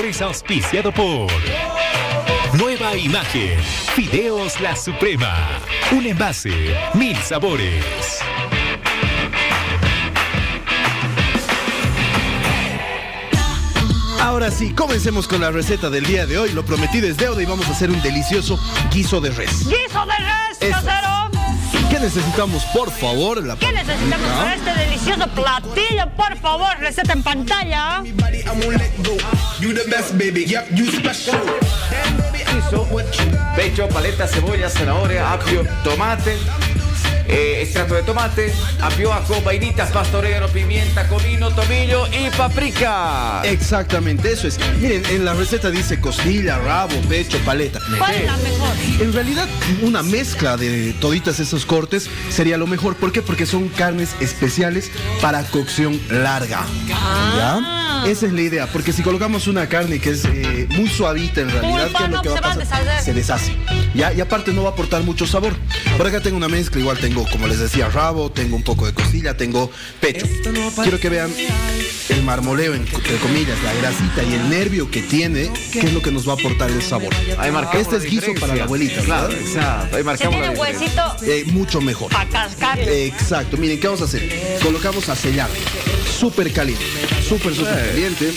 Es auspiciado por Nueva Imagen, Fideos La Suprema, un envase, 1000 sabores. Ahora sí, comencemos con la receta del día de hoy. Lo prometí es deuda y vamos a hacer un delicioso guiso de res. ¡Guiso de res, casero! ¿Qué necesitamos, por favor? ¿Qué necesitamos para este delicioso platillo? Por favor, receta en pantalla. Guiso, pecho, paleta, cebolla, zanahoria, apio, tomate, extracto de tomate, apio, ajo, vainitas, pasta, orégano, pimienta, comino, tomillo y paprika. Exactamente, eso es. Miren, en la receta dice costilla, rabo, pecho, paleta. ¿Cuál es la mejor? En realidad, una mezcla de toditas esos cortes sería lo mejor. ¿Por qué? Porque son carnes especiales para cocción larga. ¿Ya? Esa es la idea, porque si colocamos una carne que es muy suavita en realidad, ¿qué es lo que va a pasar? Se deshace. ¿Ya? Y aparte no va a aportar mucho sabor. Por acá tengo una mezcla, igual tengo, como les decía, rabo, tengo un poco de costilla, tengo pecho. Quiero que vean el marmoleo, entre comillas, la grasita y el nervio que tiene, que es lo que nos va a aportar el sabor. Este es guiso para la abuelita, ¿verdad? Claro, exacto. Ahí marcamos. Si tiene huesito, mucho mejor. para cascarle. Exacto. Miren, ¿qué vamos a hacer? Colocamos a sellar. Súper caliente. Súper caliente.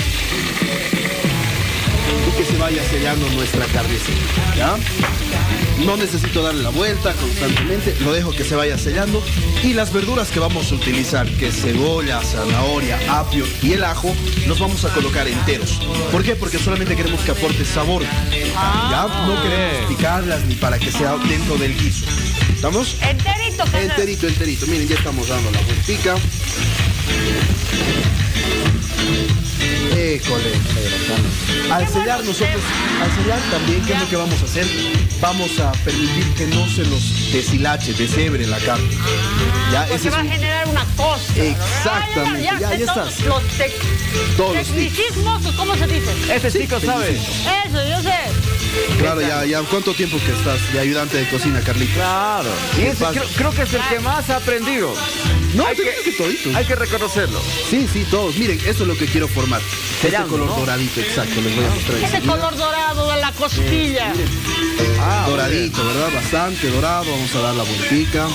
Y que se vaya sellando nuestra carnecita, ¿ya? No necesito darle la vuelta constantemente, lo dejo que se vaya sellando. Y las verduras que vamos a utilizar, que es cebolla, zanahoria, apio y el ajo, los vamos a colocar enteros. ¿Por qué? Porque solamente queremos que aporte sabor. ¿Ya? No queremos picarlas ni para que sea dentro del guiso. ¿Estamos? Enterito, enterito, enterito. Miren, ya estamos dando la vueltica. École. Al sellar también, ¿qué es lo que vamos a hacer? Vamos a permitir que no se nos deshilache, deshebre la carne. Ya, ese va a generar una cosa. Exactamente, ya estás. Todos los tecnicismos, ¿cómo se dice? Este chico sabe. Eso, yo sé. Claro, ya ¿cuánto tiempo que estás de ayudante de cocina, Carlita? Claro. Y ese creo que es el que más ha aprendido. No, hay que reconocerlo. Sí, todos. Miren, eso es lo que quiero formar. Sellando, este color doradito, exacto, les voy a mostrar. Ese color dorado de la costilla. Doradito, ¿verdad? Bastante dorado. Vamos a dar la vueltica.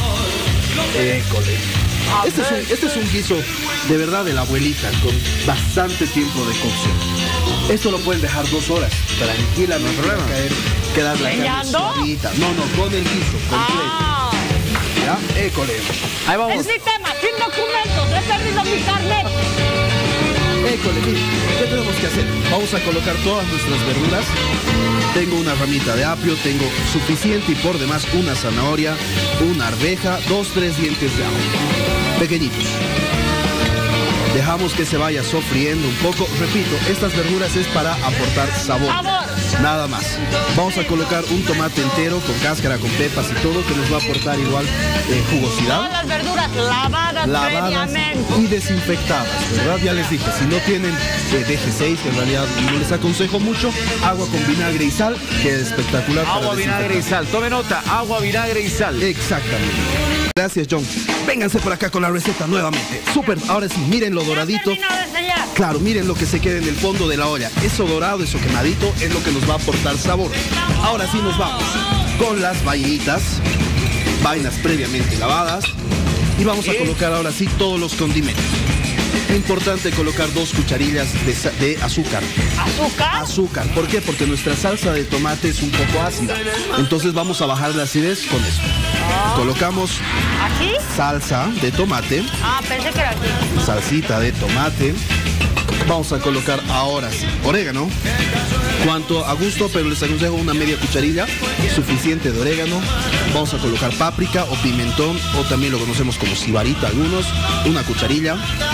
Este es un guiso de verdad de la abuelita, con bastante tiempo de cocción. Esto lo pueden dejar 2 horas. Tranquila, no hay problema. Quedar la carne suavita. No, con el guiso completo. ¿Ya? Ahí vamos. Es mi tema, sin documentos, he perdido mi carnet. Mire, ¿qué tenemos que hacer? Vamos a colocar todas nuestras verduras. Tengo una ramita de apio, tengo suficiente y por demás una zanahoria, una arveja, 2-3 dientes de ajo. Pequeñitos. Dejamos que se vaya sofriendo un poco. Repito, estas verduras es para aportar sabor. Nada más. Vamos a colocar un tomate entero con cáscara, con pepas y todo, que nos va a aportar igual jugosidad. Todas las verduras lavadas previamente. Y desinfectadas, ¿verdad? Ya les dije, si no tienen DG6, que en realidad no les aconsejo mucho, agua con vinagre y sal, que es espectacular. Agua, vinagre y sal. Tome nota, agua, vinagre y sal. Exactamente. Gracias, John. Vénganse por acá con la receta nuevamente. Súper, ahora sí, miren lo doradito. Claro, miren lo que se queda en el fondo de la olla. Eso dorado, eso quemadito, es lo que nos va a aportar sabor. Ahora sí nos vamos con las vainitas, vainas previamente lavadas. Y vamos a colocar ahora sí todos los condimentos. Importante colocar 2 cucharillas de azúcar. ¿Azúcar? Azúcar. ¿Por qué? Porque nuestra salsa de tomate es un poco ácida. Entonces vamos a bajar la acidez con esto. Colocamos ¿aquí? Salsa de tomate. Pensé que era aquí. Salsita de tomate. Vamos a colocar ahora sí orégano. Cuanto a gusto, pero les aconsejo una media cucharilla. Suficiente de orégano. Vamos a colocar páprica o pimentón, o también lo conocemos como sibarita algunos. Una cucharilla.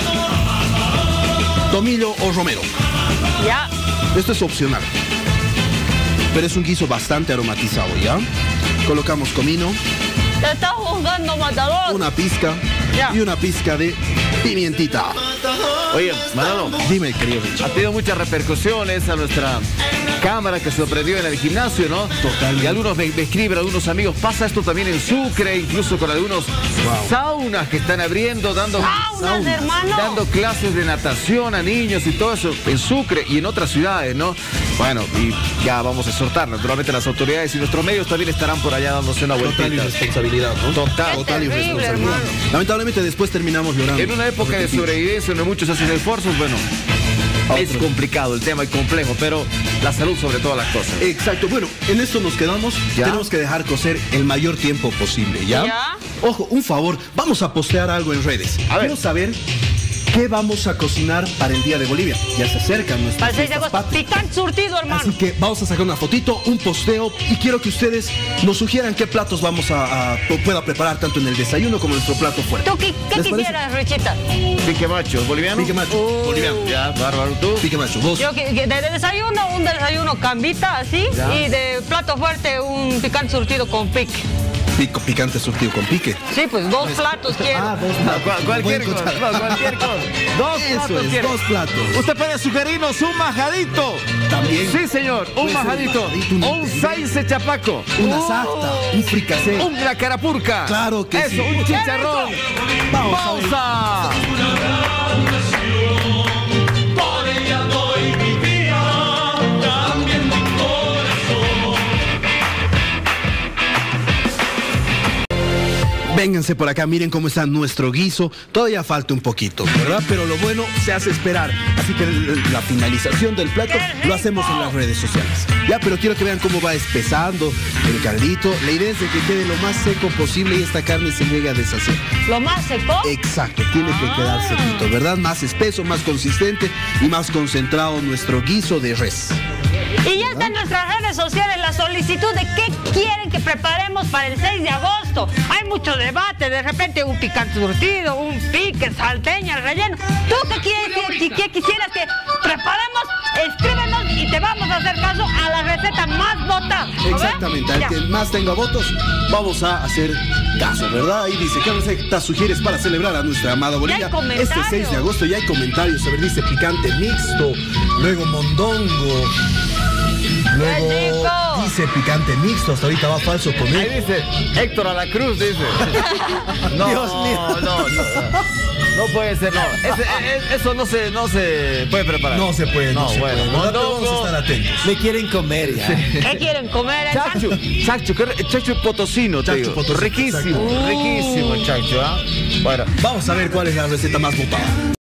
Tomillo o romero. Ya. Esto es opcional, pero es un guiso bastante aromatizado, ¿ya? Colocamos comino. Te estás juzgando, matador. Una pizca. Ya. Y una pizca de pimientita. Oye, Manolo, Dime, querido Richie. ha tenido muchas repercusiones a nuestra cámara que se prendió en el gimnasio, ¿no? Totalmente. Y algunos me escriben, algunos amigos, pasa esto también en Sucre, incluso con algunos saunas que están abriendo, dando Hermano. dando clases de natación a niños y todo eso en Sucre y en otras ciudades, ¿no? Bueno, y ya vamos a exhortar, naturalmente, las autoridades y nuestros medios también estarán por allá dándose una vueltita. Total irresponsabilidad, ¿no? Total. Total terrible, irresponsabilidad. hermano. Lamentablemente después terminamos llorando. En una época de sobrevivencia donde muchos hacen esfuerzos, bueno, es complicado el tema y complejo, pero la salud sobre todas las cosas. Exacto, bueno, en esto nos quedamos. ¿Ya? Tenemos que dejar cocer el mayor tiempo posible, ¿ya? ¿Ya? Ojo, un favor, vamos a postear algo en redes. A ver. Quiero saber qué vamos a cocinar para el Día de Bolivia. Ya se acercan Para nuestras el 6 de fiestas agosto. patrias. Picante surtido, hermano. Así que vamos a sacar una fotito, un posteo y quiero que ustedes nos sugieran qué platos vamos pueda preparar tanto en el desayuno como en nuestro plato fuerte. ¿Tú qué ¿Les parece? quisieras, Richita? Pique macho, ¿boliviano? Pique macho, boliviano. Ya, bárbaro, ¿tú? Pique macho, vos. Yo que de desayuno, un desayuno cambita así. Ya. Y de plato fuerte, un picante surtido con pique. Picante surtido con pique. Sí, pues 2 platos quiero. dos No, platos. cualquier Buen cosa, contar. no, cualquier cosa. Dos Eso platos es, quiero. 2 platos. Usted puede sugerirnos un majadito. También. Sí, señor, un Puede ser majadito. majadito, un Un entender. saice chapaco. Una sarta, un fricasé. Una carapurca. Claro que Eso, sí. un chicharrón. Vamos a ver. ¡Pausa! Vénganse por acá, miren cómo está nuestro guiso. Todavía falta un poquito, ¿verdad? Pero lo bueno se hace esperar. Así que la finalización del plato lo hacemos en las redes sociales. Ya, pero quiero que vean cómo va espesando el caldito. La idea es de que quede lo más seco posible y esta carne se llegue a deshacer. Lo más seco. Exacto, tiene que quedar sequito, ¿verdad? Más espeso, más consistente y más concentrado nuestro guiso de res. Y ya está en nuestras redes sociales la solicitud de qué quieren que preparemos para el 6 de agosto. Hay mucho debate, de repente un picante surtido, un pique, salteña, relleno. ¿Tú qué quisieras que preparemos? Escríbenos y te vamos a hacer caso a la receta más votada. ¿no ves? Exactamente, al Ya. que más tenga votos, vamos a hacer caso, ¿verdad? Ahí dice, ¿qué receta sugieres para celebrar a nuestra amada Bolivia? hay comentarios. Este 6 de agosto ya hay comentarios, a ver, dice picante mixto, luego mondongo, luego rico! dice picante mixto, hasta ahorita va falso con Ahí él. dice Héctor a la Cruz, dice. No, Dios mío. no puede ser, no. Eso no se puede preparar. No se puede, no se bueno, puede, ¿verdad? Pero vamos a mondongo. estar atentos. Me quieren comer ya. ¿Qué quieren comer? Chacho potosino, te Chacho digo. potosino, Riquísimo, exacto. riquísimo, chacho, ¿ah? Bueno. Vamos a ver cuál es la receta más votada.